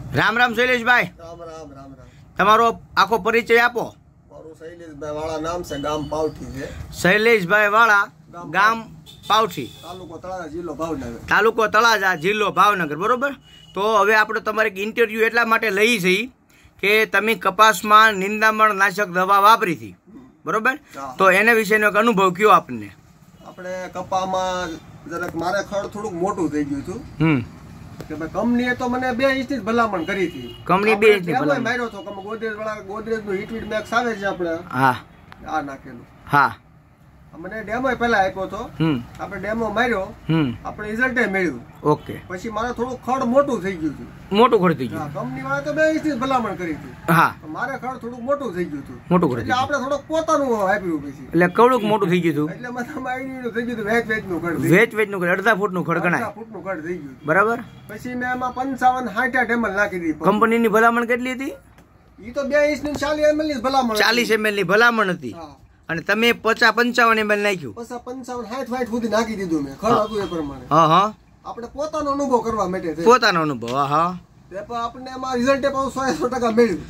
રામ રામ શૈલેષભાઈ। રામ રામ રામ રામ। તમારો આખો પરિચય આપો। મારું શૈલેષભાઈ વાળા નામ છે, ગામ પાવઠી છે। શૈલેષભાઈ વાળા, ગામ પાવઠી, તાલુકો તળાજા, જિલ્લો ભાવનગર। તાલુકો તળાજા, જિલ્લો ભાવનગર, બરોબર। તો હવે આપણે તમારે ઇન્ટરવ્યુ એટલા માટે લઈ છીએ કે તમે કપાસમાં નિંદામણ નાશક દવા વાપરી હતી, બરોબર? તો એના વિશેનો એક અનુભવ કયો આપણને। આપણે કપામાં જરાક મારે ખડ થોડુંક મોટું થઈ ગયું હતું કે ભાઈ કંપનીએ તો મને 2 ઇંચની ભલામણ કરી હતી। કંપની 2 ઇંચની ભલામણ માર્યો તો કે ગોદરેજ વાળા ગોદરેજનું હિટવીડ મેક્સ આવે છે આપણે, હા આ નાખેલું, હા મને ડેમો પહેલા આપ્યો તો, આપણે ડેમો માર્યો, આપણે રિઝલ્ટ મળ્યું। ઓકે, પછી મારે થોડું ખડ મોટું થઈ ગયું હતું, મોટું ખડ થઈ ગયું। કંપની વાળા તો 2 ઇંચની ભલામણ કરી હતી, હા, મારે ખડ થોડું મોટું થઈ ગયું હતું, મોટું ખડ એટલે આપણે થોડુંક પોતાનું આપ્યું પછી, એટલે કવડુંક મોટું થઈ ગયું હતું, એટલે મને આઈડિયું થઈ ગયું હતું વેચનું ખડ, વેચનું ખડ, અડધા ફૂટનું ખડ ગણાય, અડધા ફૂટનું ખડ થઈ ગયું, બરાબર। પછી મેં એમાં 55-60 ml નાખી દીધી। કંપનીની ભલામણ કેટલી હતી? ઈ તો 2 ઇંચની 40 ml ની ભલામણ, 40 ml ની ભલામણ હતી, અને તમે 50-55 ml નાખ્યું, 55-60 સુધી નાખી દીધું મેં, ખડ હતું એ પ્રમાણે। હા હા, આપણે પોતાનો અનુભવ કરવા માટે, પોતાનો અનુભવ, હા, આપણે એમાં રિઝલ્ટ 100% મળ્યું।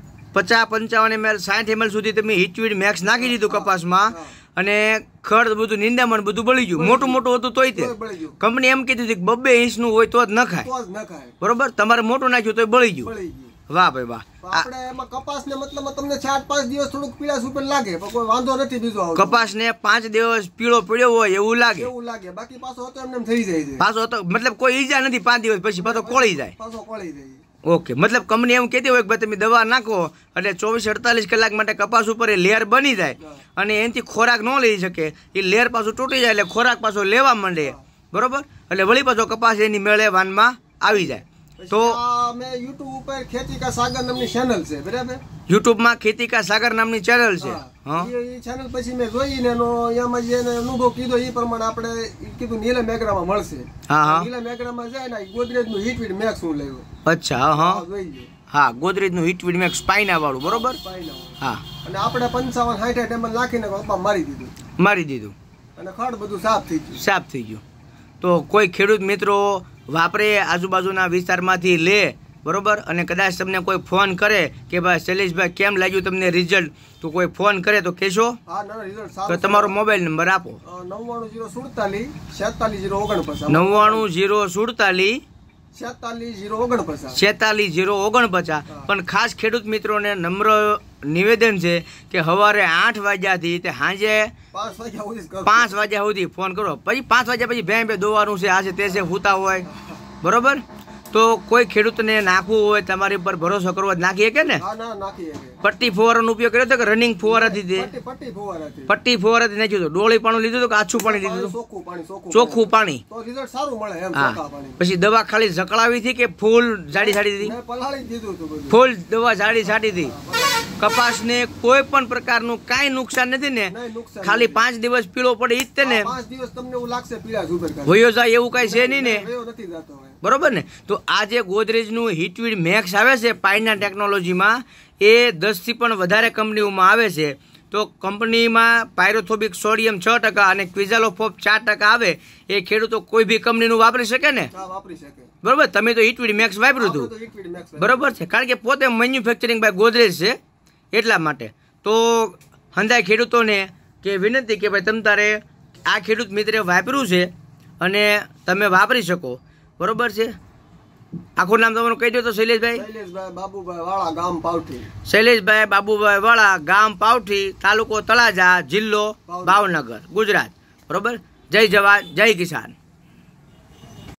50-55 ml 60 ml સુધી તમે હિટવીડ મેક્સ નાખી દીધું કપાસમાં, અને ખડ બધું નિંદામણ બધું બળી ગયું, મોટું મોટું હતું તોય તે કંપની એમ કીધું કે 2 ઇંચનું હોય તો જ ન ખાય, બરોબર? તમારે મોટું નાખ્યું તો બળી ગયું। વાહ ભાઈ વાહ। આપણે એમાં કપાસને મતલબ તમને 4-5 દિવસ થોડુંક પીળાશ ઉપર લાગે, પણ કોઈ વાંધો નથી બીજો આવતો। કપાસને 5 દિવસ પીળો પડ્યો હોય એવું લાગે, બાકી પાછો હતો એમને થઈ જાય છે, પાછો હતો મતલબ કોઈ ઈજા નથી, 5 દિવસ પછી પાછો કોળી જાય, ઓકે। મતલબ કંપની એમ કહેતી હોય કે ભાઈ તમે દવા નાખો એટલે 24-48 કલાક માટે કપાસ ઉપર એ લેયર બની જાય, અને એનાથી ખોરાક ન લઈ શકે, એ લેયર પાછું તૂટી જાય એટલે ખોરાક પાછો લેવા માંડે, બરોબર? એટલે વળી પાછો કપાસ એની મેળે વાનમાં આવી જાય। તો મેં યુટ્યુબ ઉપર ખેતી કા સાગર નામની ચેનલ છે, બરાબર? યુટ્યુબ માં ખેતી કા સાગર નામની ચેનલ છે, હા, એ ચેનલ પછી મેં જોઈને એમાં જે અનુભવ કીધો એ પ્રમાણે આપણે કીધું નીલમ એગ્રામાં મળશે, હા હા, નીલમ એગ્રામાં જાય ને ગોદરેજ નું હિટવીડ મેક્સ હું લેવું। અચ્છા, હા હા, ગોદરેજ નું હિટવીડ મેક્સ સ્પાઇના વાળું, બરોબર? હા, અને આપણે 55-60 ml નાખીને કપા મારી દીધું, અને ખડ બધું સાફ થઈ ગયું। તો કોઈ ખેડૂત મિત્રો વાપરે, આજુબાજુના વિસ્તારમાંથી લે, બરોબર? અને કદાચ તમને કોઈ ફોન કરે કે ભાઈ શૈલેષભાઈ કેમ લાગ્યું તમને રિઝલ્ટ, તો કોઈ ફોન કરે તો કહેશો? તો તમારો મોબાઈલ નંબર આપો। 99-047-46-049 પણ ખાસ ખેડૂત મિત્રોને નમ્ર નિવેદન છે કે સવારે 8 વાગ્યાથી તે સાંજે 5 વાગ્યા સુધી ફોન કરો, પછી 5 વાગ્યા પછી ભેં દોવાનું છે, આ છે તે છે, હુતા હોય, બરોબર? તો કોઈ ખેડૂતને નાખવું હોય, તમારી ઉપર ભરોસો કરવો, નાખી શકે ને? પટ્ટી ફુવારાનો ઉપયોગ કર્યો હતો કે રનિંગ ફુવારાથી? પટ્ટી ફુવારાથી નાખ્યું હતું। ડોળી પાણી લીધું હતું કે આછું પાણી લીધું હતું? ચોખ્ખું પાણી। હા, પછી દવા ખાલી ઝકડાવી હતી કે ફૂલ જાડી છાડી હતી? ફૂલ દવા જાડી છાડી હતી। કપાસને કોઈ પણ પ્રકારનું કાંઈ નુકસાન નથી ને? ખાલી 5 દિવસ પીળો પડે ઈ જ તે ને? વયો જાય એવું કઈ છે નહીં ને, બરોબર ને? તો આ જે ગોદરેજનું હિટવીડ મેક્સ આવે છે પાઇના ટેકનોલોજીમાં, એ 10 થી પણ વધારે કંપનીઓમાં આવે છે। તો કંપનીમાં પાયરોથોબિક સોડિયમ 6% અને ક્વિઝાલોફોપ 4% આવે, એ ખેડૂતો કોઈ બી કંપનીનું વાપરી શકે ને? બરોબર? તમે તો હિટવીડ મેક્સ વાપર્યું હતું, બરોબર છે? કારણ કે પોતે મેન્યુફેક્ચરિંગ બાય ગોદરેજ છે, એટલા માટે। તો હંધાય ખેડૂતોને કે વિનંતી કે ભાઈ તમ તારે આ ખેડૂત મિત્રે વાપર્યું છે અને તમે વાપરી શકો, બરોબર છે? આખું નામ તમારું કહી દો તો શૈલેષભાઈ? શૈલેષભાઈ બાબુભાઈ વાળા, ગામ પાવઠી। શૈલેષભાઈ બાબુભાઈ વાળા, ગામ પાવઠી, તાલુકો તળાજા, જિલ્લો ભાવનગર, ગુજરાત, બરોબર? જય જવાન, જય કિસાન।